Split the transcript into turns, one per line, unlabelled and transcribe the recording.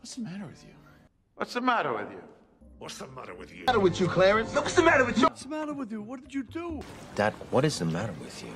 What's the matter with you?
What's the matter with you?
What's the matter with you?
What's the matter with you, Clarence? What's the matter with you?
What's the matter with you? What did you do?
Dad, what is the matter with you?